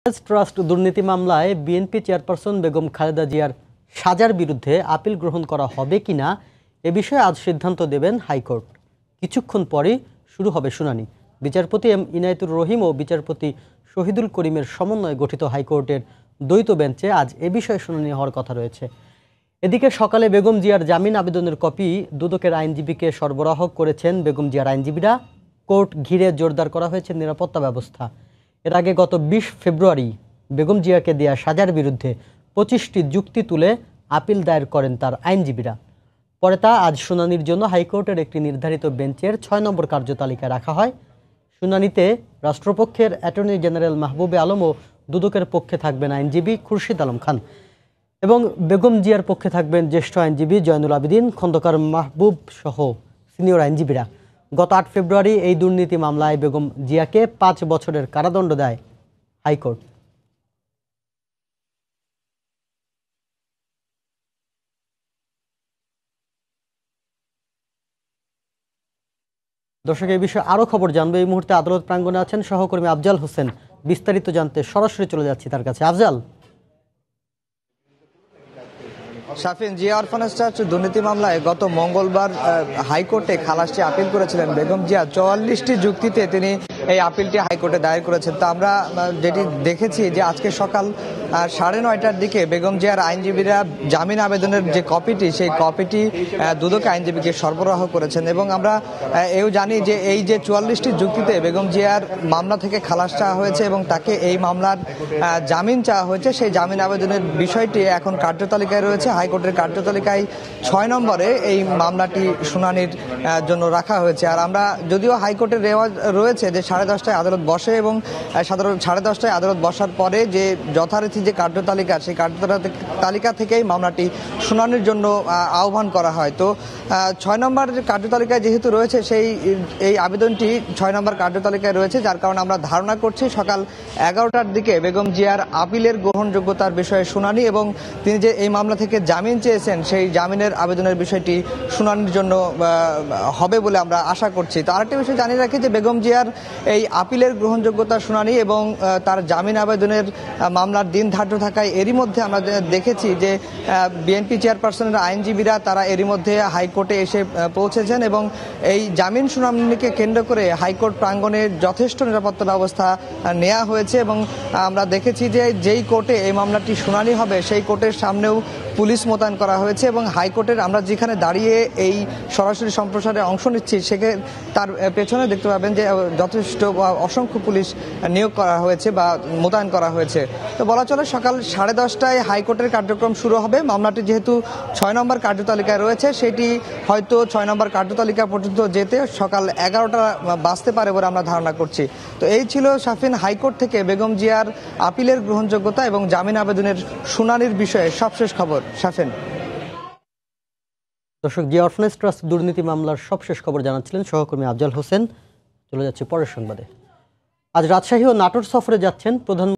Trust দুর্নীতি মামলায় BNP chairperson Begum Khaleda জিয়ার সাজার বিরুদ্ধে আপিল গ্রহণ করা হবে কিনা এ বিষয়ে আজ সিদ্ধান্ত দেবেন হাইকোর্ট। কিছুক্ষণ পরই শুরু হবে শুনানি। বিচারপতি এম ইনায়েতুর রহিম ও বিচারপতি শহীদুল করিমের সমন্বয়ে গঠিত হাইকোর্টের দ্বৈত বেঞ্চে আজ এ বিষয়ে শুনানি হওয়ার কথা রয়েছে। এদিকে সকালে বেগম জিয়ার জামিন আবেদনের কপি দুদকের আইনজীবীকে সরবরাহ করেছেন বেগম জিয়ার আইনজীবীরা। কোর্ট ঘিরে জোরদার করা হয়েছে নিরাপত্তা ব্যবস্থা। এর আগে গত 20 ফেব্রুয়ারি বেগম জিয়াকে দেয়া সাজার বিরুদ্ধে 25টি যুক্তি তুলে আপিল দায়ের করেন তার আইনজীবীরা। পরে তা আজ শুনানির জন্য হাইকোর্টের একটি নির্ধারিত বেঞ্চের 6 নম্বর কার্যতালিকায় রাখা হয়। শুনানিতে রাষ্ট্রপক্ষের অ্যাটর্নি জেনারেল মাহবুবে আলম ও দুদকের পক্ষে থাকবেন আইনজীবী খুরশিদ আলম খান এবং বেগম জিয়ার পক্ষে থাকবেন জ্যেষ্ঠ আইনজীবী জয়নুল আবেদিন, খন্দকার মাহবুব সহ সিনিয়র আইনজীবীরা। গত 8 ফেব্রুয়ারি এই দুর্নীতি মামলায় বেগম জিয়াকে 5 বছরের কারাদণ্ড দেয় হাইকোর্ট। দর্শক, এই বিষয়ে আরও খবর জানবে। এই মুহূর্তে আদালত প্রাঙ্গণে আছেন সহকর্মী আফজাল হোসেন। বিস্তারিত জানতে সরাসরি চলে যাচ্ছি তার কাছে। আফজাল। শাফিন, জিয়া অরফানেজ ট্রাস্ট দুর্নীতি মামলায় গত মঙ্গলবার হাইকোর্টে খালাসটি আপিল করেছিলেন বেগম জিয়া। 44টি যুক্তিতে তিনি এই আপিলটি হাইকোর্টে দায়ের করেছেন। তো আমরা যেটি দেখেছি যে আজকে সকাল 9:30টার দিকে বেগম জিয়ার আইনজীবীরা জামিন আবেদনের যে কপিটি, সেই কপিটি দুদক আইনজীবীকে সরবরাহ করেছেন এবং আমরা এও জানি যে এই যে 44টি যুক্তিতে বেগম জিয়ার মামলা থেকে খালাস চাওয়া হয়েছে এবং তাকে এই মামলার জামিন চাওয়া হয়েছে, সেই জামিন আবেদনের বিষয়টি এখন কার্যতালিকায় রয়েছে। হাইকোর্টের কার্যতালিকায় 6 নম্বরে এই মামলাটি শুনানির জন্য রাখা হয়েছে। আর আমরা যদিও হাইকোর্টের রেওয়াজ রয়েছে যে 10:30টায় আদালত বসে এবং সাধারণ 10:30টায় আদালত বসার পরে যে যথারীতি যে কার্যতালিকা, সেই কার্যতালিকা থেকেই মামলাটি শুনানির জন্য আহ্বান করা হয়। তো 6 নম্বর কার্যতালিকায় যেহেতু রয়েছে, এই আবেদনটি 6 নম্বর কার্যতালিকায় রয়েছে, যার কারণে আমরা ধারণা করছি সকাল 11টার দিকে বেগম জিয়ার আপিলের গ্রহণযোগ্যতার বিষয়ে শুনানি এবং তিনি যে এই মামলা থেকে জামিন চেয়েছেন সেই জামিনের আবেদনের বিষয়টি শুনানির জন্য হবে বলে আমরা আশা করছি। তো আরেকটি বিষয় জানিয়ে রাখি যে বেগম জিয়ার এই আপিলের গ্রহণযোগ্যতা শুনানি এবং তার জামিন আবেদনের মামলার দিন ধার্য থাকায় এরই মধ্যে আমরা দেখেছি যে বিএনপি চেয়ারপারসনের আইনজীবীরা তারা এরই মধ্যে হাইকোর্টে এসে পৌঁছেছেন এবং এই জামিন শুনানিকে কেন্দ্র করে হাইকোর্ট প্রাঙ্গণে যথেষ্ট নিরাপত্তা ব্যবস্থা নেওয়া হয়েছে এবং আমরা দেখেছি যে যেই কোর্টে এই মামলাটি শুনানি হবে সেই কোর্টের সামনেও পুলিশ মোতায়েন করা হয়েছে এবং হাইকোর্টের আমরা যেখানে দাঁড়িয়ে এই সরাসরি সম্প্রসারে অংশ নিচ্ছি সেখানে তার পেছনে দেখতে পাবেন যে যথেষ্ট অসংখ্য পুলিশ নিয়োগ করা হয়েছে বা মোতায়েন করা হয়েছে। তো বলা চলে সকাল 10:30টায় হাইকোর্টের কার্যক্রম শুরু হবে। মামলাটি যেহেতু 6 নম্বর কার্যতালিকায় রয়েছে, সেটি হয়তো 6 নম্বর কার্যতালিকা পর্যন্ত যেতে সকাল 11টা বাজতে পারে বলে আমরা ধারণা করছি। তো এই ছিল শাফিন হাইকোর্ট থেকে বেগম জিয়ার আপিলের গ্রহণযোগ্যতা এবং জামিন আবেদনের শুনানির বিষয়ে সবশেষ খবর। শাফিন। দর্শক, জিয়া অরফানেজ ট্রাস্ট দুর্নীতি মামলার সবশেষ খবর জানাচ্ছিলেন সহকর্মী আফজাল হোসেন। চলে যাচ্ছে পরের সংবাদে। আজ রাজশাহী ও নাটোর সফরে যাচ্ছেন প্রধান